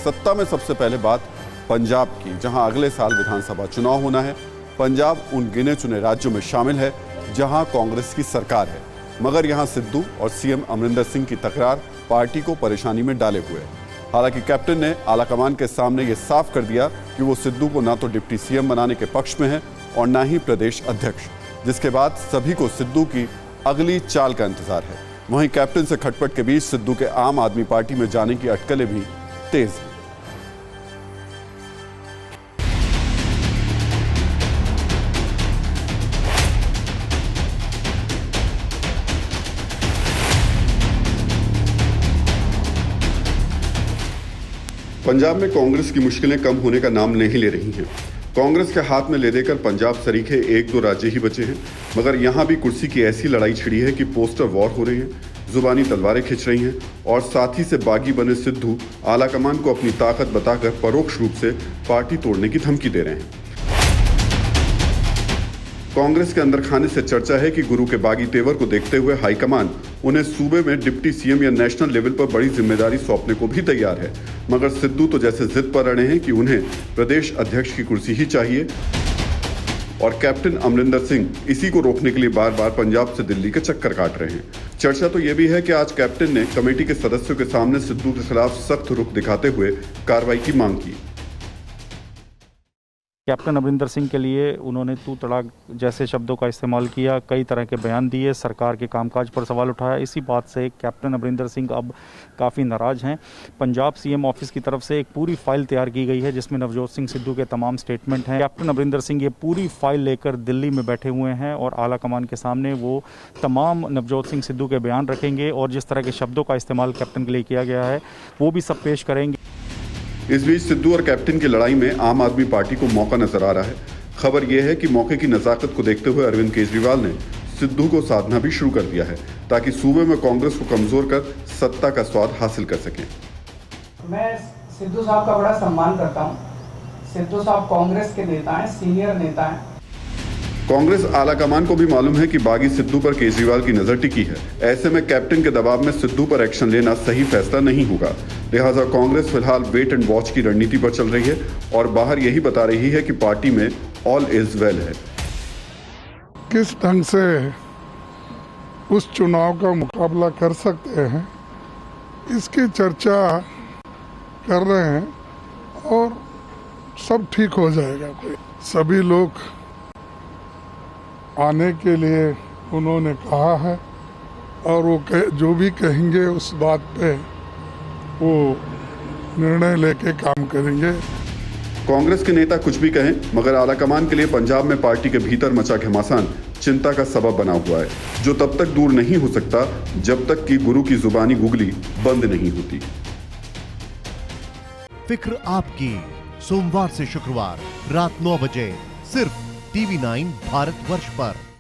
सत्ता में सबसे पहले बात पंजाब की, जहां अगले साल विधानसभा चुनाव होना है। पंजाब उन गिने चुने राज्यों में शामिल है जहां कांग्रेस की सरकार है, मगर यहां सिद्धू और सीएम अमरिंदर सिंह की तकरार पार्टी को परेशानी में डाले हुए है। हालांकि कैप्टन ने आलाकमान के सामने यह साफ कर दिया कि वो सिद्धू को ना तो डिप्टी सीएम बनाने के पक्ष में है और ना ही प्रदेश अध्यक्ष, जिसके बाद सभी को सिद्धू की अगली चाल का इंतजार है। वहीं कैप्टन से खटपट के बीच सिद्धू के आम आदमी पार्टी में जाने की अटकलें भी तेज हैं। पंजाब में कांग्रेस की मुश्किलें कम होने का नाम नहीं ले रही हैं। कांग्रेस के हाथ में ले देकर पंजाब सरीखे 1-2 राज्य ही बचे हैं, मगर यहां भी कुर्सी की ऐसी लड़ाई छिड़ी है कि पोस्टर वॉर हो रहे हैं, जुबानी तलवारें खिंच रही हैं और साथी से बागी बने सिद्धू आलाकमान को अपनी ताकत बताकर परोक्ष रूप से पार्टी तोड़ने की धमकी दे रहे हैं। कांग्रेस के अंदर खाने से चर्चा है कि गुरु के बागी तेवर को देखते हुए हाईकमान उन्हें सूबे में डिप्टी सीएम या नेशनल लेवल पर बड़ी जिम्मेदारी सौंपने को भी तैयार है, मगर सिद्धू तो जैसे जिद पर अड़े हैं कि उन्हें प्रदेश अध्यक्ष की कुर्सी ही चाहिए और कैप्टन अमरिंदर सिंह इसी को रोकने के लिए बार बार पंजाब से दिल्ली के चक्कर काट रहे हैं। चर्चा तो यह भी है कि आज कैप्टन ने कमेटी के सदस्यों के सामने सिद्धू के खिलाफ सख्त रुख दिखाते हुए कार्रवाई की मांग की। कैप्टन अमरिंदर सिंह के लिए उन्होंने तू तड़ाक जैसे शब्दों का इस्तेमाल किया, कई तरह के बयान दिए, सरकार के कामकाज पर सवाल उठाया। इसी बात से कैप्टन अमरिंदर सिंह अब काफ़ी नाराज़ हैं। पंजाब सीएम ऑफिस की तरफ से एक पूरी फाइल तैयार की गई है जिसमें नवजोत सिंह सिद्धू के तमाम स्टेटमेंट हैं। कैप्टन अमरिंदर सिंह ये पूरी फाइल लेकर दिल्ली में बैठे हुए हैं और आलाकमान के सामने वो तमाम नवजोत सिंह सिद्धू के बयान रखेंगे और जिस तरह के शब्दों का इस्तेमाल कैप्टन के लिए किया गया है वो भी सब पेश करेंगे। इस बीच सिद्धू और कैप्टन की लड़ाई में आम आदमी पार्टी को मौका नजर आ रहा है। खबर यह है कि मौके की नजाकत को देखते हुए अरविंद केजरीवाल ने सिद्धू को साधना भी शुरू कर दिया है ताकि सूबे में कांग्रेस को कमजोर कर सत्ता का स्वाद हासिल कर सकें। मैं सिद्धू साहब का बड़ा सम्मान करता हूं। सिद्धू साहब कांग्रेस के नेता हैं, सीनियर नेता हैं। कांग्रेस आलाकमान को भी मालूम है कि बागी सिद्धू पर केजरीवाल की नजर टिकी है। ऐसे में कैप्टन के दबाव में सिद्धू पर एक्शन लेना सही फैसला नहीं होगा, लिहाजा कांग्रेस फिलहाल वेट एंड वॉच की रणनीति पर चल रही है और बाहर यही बता रही है कि पार्टी में ऑल इज वेल है। किस ढंग से उस चुनाव का मुकाबला कर सकते हैं इसकी चर्चा कर रहे हैं और सब ठीक हो जाएगा। सभी लोग आने के लिए उन्होंने कहा है और वो जो भी कहेंगे उस बात पे वो निर्णय लेके काम करेंगे। कांग्रेस के नेता कुछ भी कहें, मगर आलाकमान के लिए पंजाब में पार्टी के भीतर मचा घमासान चिंता का सबब बना हुआ है, जो तब तक दूर नहीं हो सकता जब तक कि गुरु की जुबानी गुगली बंद नहीं होती। फिक्र आपकी, सोमवार से शुक्रवार रात 9 बजे सिर्फ TV9 भारतवर्ष पर।